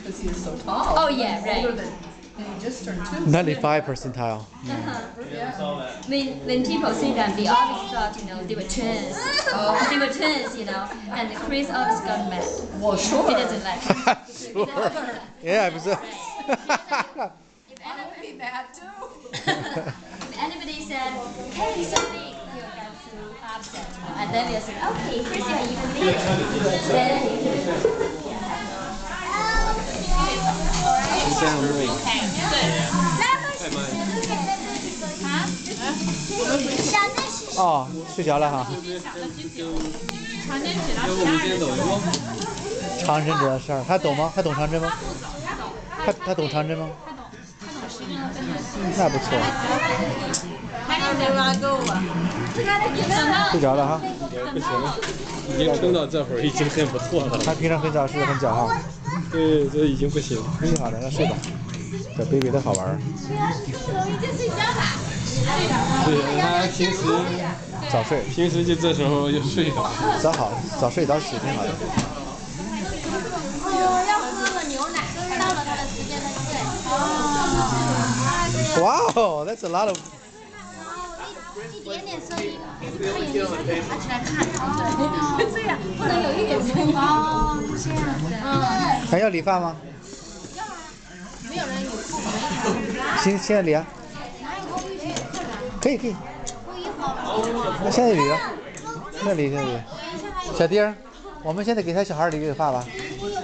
because he is so tall. Oh yeah, right. Older than, and he just turned 2. 95 percentile. When people see them, they always thought, they were twins. They were twins, And Chris always got mad. Well, sure. He doesn't like it. Sure. Yeah, it was. I would be mad too. If anybody said, hey, something, you got too upset. And then we'll say, okay, Chris, you even big. Then 哦，睡着了哈。长针指到12，他懂吗？他懂长针吗？他懂长针吗？那不错。睡着了哈。 不行了，已经撑到这会儿，已经很不错了。 他平常很早睡得很早哈。 对，这已经不行。 好的，那睡吧。这 baby 的好玩。 对，他平时早睡， 平时就这时候就睡着。 早睡早起挺好的。 要喝了牛奶，到了他的时间他睡。 Wow, that's a lot of. 一点点声音，他眼睛拿起来看，对，这样不能有一点声音。哦，这样子。 还要理发吗？ 要啊，没有人有空没有。 现在理啊？可以。 不一会儿。 那现在理了，现在理。小丁儿，我们现在给他小孩理个发吧。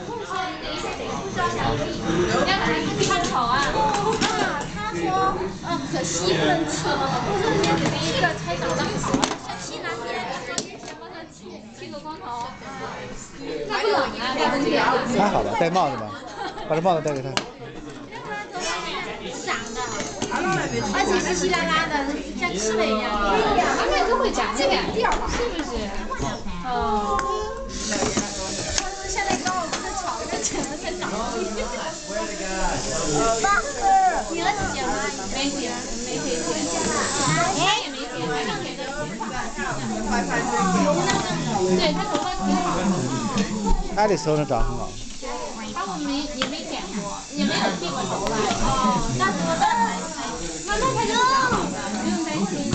看好啊！他说，可惜不能吃，我说人家给一个才长得好，像西南边什么的剃个光头，那不冷啊，那冬天的。 太好了，戴帽子吧，把这帽子戴给他。 长的，而且稀稀拉拉的，像刺猬一样。他们都会长这个调，是不是？哦。他说现在跟我们的草原剪了才长。你儿子剪吗？没剪，没剪。哎，也没剪，晚上给的。对他头发挺好。 爱丽丝能长很好。 他们也没剪过，也没有剃过头发。哦，那多大才？那他就长好了，不用担心。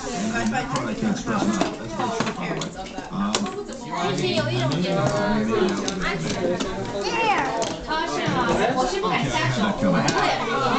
并且有一种就是安全的。他是吗？我是不敢下手，我不会。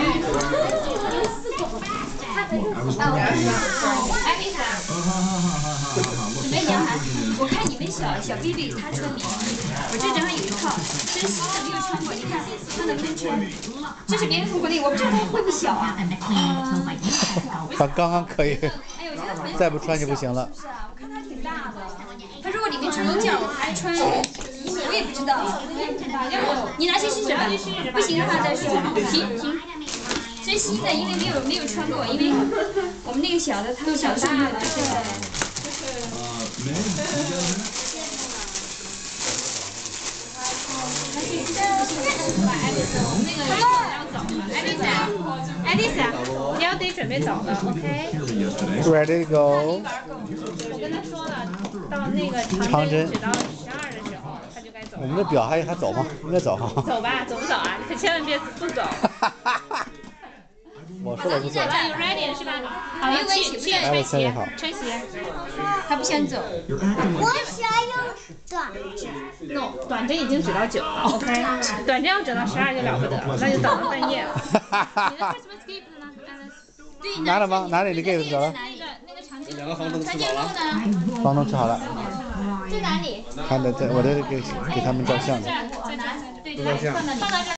艾丽莎，准备凉还？我看你们小 baby 他穿棉衣，我这正好有一套，真新的没有穿过，你看他能不能穿？这是别人送过的，我不知道他会不会小啊。 他刚刚可以， 哎呦，我觉得很再不穿就不行了。 是啊，我看他挺大的。他如果里面穿件，我还穿，我也不知道。你拿去试试吧，不行的话再说。停。真新的，因为没有穿过，因为我们那个小的他们小大的，对。 爱丽丝，你要得准备走了 ，OK？ Ready to go。 我跟他说了，到那个长针指到12的时候，他就该走了。 我们的表还走吗？应该走哈。 走吧，走不走啊？可千万别不走。 我说了不走。 走了 ，You ready 是吧？好， 没有关系， 去穿鞋，穿鞋。 他不想走。 我想用短针。No， 短针已经指到9了 ，OK？ 短针要指到12就了不得了，那就等到半夜了。你的 Christmas gift 呢？对， 拿了吗？拿了，你给走了。 那个长颈两个房东长颈鹿呢？ 房东吃好了。 在哪里？ 看的，我这给他们照相的。 对，放到这儿。